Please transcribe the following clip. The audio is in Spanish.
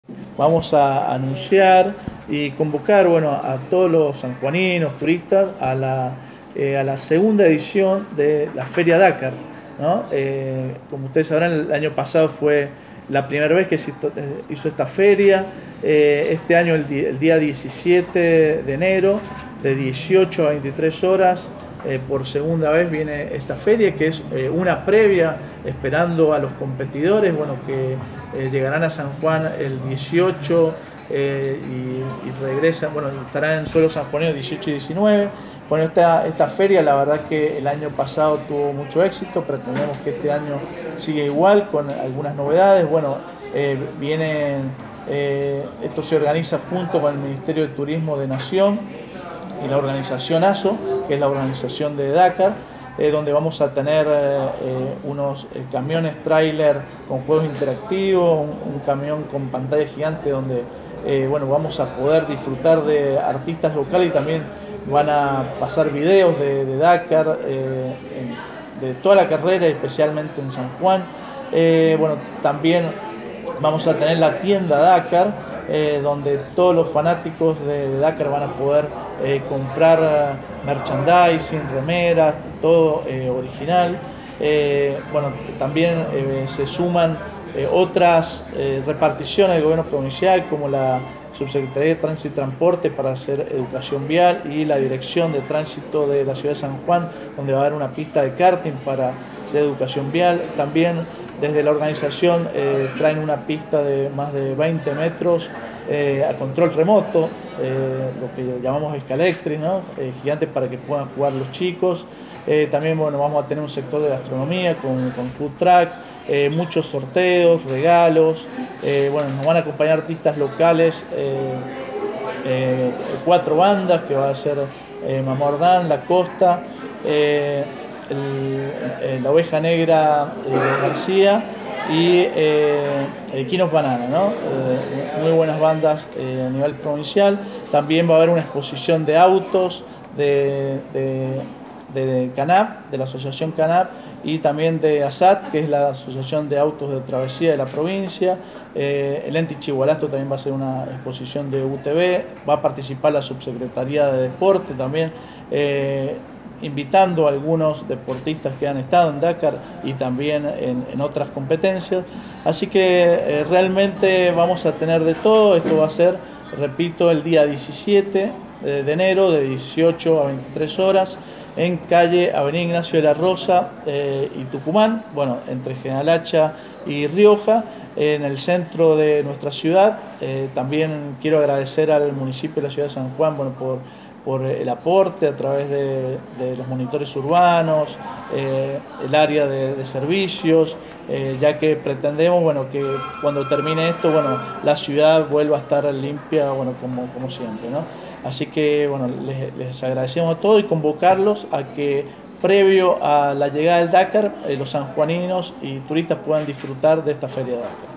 Vamos a anunciar y convocar, bueno, a todos los sanjuaninos, turistas, a la segunda edición de la Feria Dakar, ¿no? Como ustedes sabrán, el año pasado fue la primera vez que se hizo esta feria. Este año, el día 17 de enero, de 18 a 23 horas, por segunda vez viene esta feria, que es una previa, esperando a los competidores, bueno, que llegarán a San Juan el 18 y regresan, bueno, estarán en suelo sanjuanino 18 y 19. Bueno, esta feria, la verdad que el año pasado tuvo mucho éxito, pretendemos que este año siga igual, con algunas novedades. Bueno, esto se organiza junto con el Ministerio de Turismo de Nación y la organización ASO, que es la organización de Dakar, donde vamos a tener unos camiones tráiler con juegos interactivos, un camión con pantalla gigante donde bueno, vamos a poder disfrutar de artistas locales y también van a pasar videos de Dakar, de toda la carrera, especialmente en San Juan. Bueno, también vamos a tener la tienda Dakar, donde todos los fanáticos de Dakar van a poder comprar merchandising, remeras, todo original. Bueno, también se suman otras reparticiones del gobierno provincial, como la Subsecretaría de Tránsito y Transporte para hacer educación vial, y la Dirección de Tránsito de la Ciudad de San Juan, donde va a haber una pista de karting para hacer educación vial. También desde la organización traen una pista de más de 20 metros a control remoto, lo que llamamos escalectri, ¿no? Gigantes, para que puedan jugar los chicos. También, bueno, vamos a tener un sector de gastronomía con food truck, muchos sorteos, regalos. Bueno, nos van a acompañar artistas locales, 4 bandas, que va a ser Mamordán, La Costa, la Oveja Negra García y Quinos Banana, ¿no? Muy buenas bandas a nivel provincial. También va a haber una exposición de autos de CANAP, de la asociación CANAP, y también de ASAT, que es la asociación de autos de travesía de la provincia. El Enti Chihualasto también va a ser una exposición de UTV, va a participar la Subsecretaría de Deporte también, invitando a algunos deportistas que han estado en Dakar y también en otras competencias. Así que realmente vamos a tener de todo. Esto va a ser, repito, el día 17 de enero, de 18 a 23 horas, en calle Avenida Ignacio de la Rosa y Tucumán, bueno, entre General Hacha y Rioja, en el centro de nuestra ciudad. También quiero agradecer al municipio de la ciudad de San Juan, bueno, por el aporte a través de los monitores urbanos, el área de servicios, ya que pretendemos, bueno, que cuando termine esto, bueno, la ciudad vuelva a estar limpia, bueno, como siempre, ¿no? Así que, bueno, les agradecemos a todos y convocarlos a que, previo a la llegada del Dakar, los sanjuaninos y turistas puedan disfrutar de esta Feria de Dakar.